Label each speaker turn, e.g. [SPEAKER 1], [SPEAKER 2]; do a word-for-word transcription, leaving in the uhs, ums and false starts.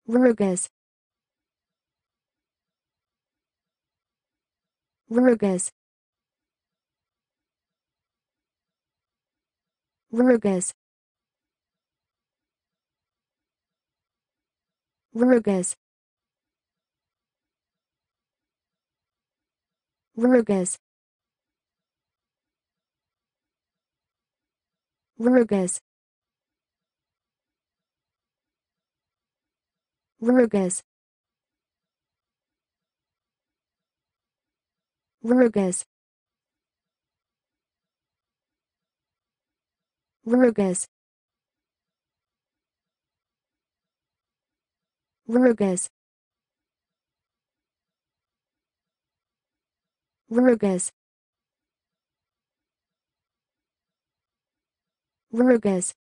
[SPEAKER 1] Ruhrgas. Ruhrgas. Ruhrgas. Ruhrgas. Ruhrgas. Ruhrgas. Ruhrgas. Ruhrgas. Ruhrgas. Ruhrgas. Ruhrgas. Ruhrgas.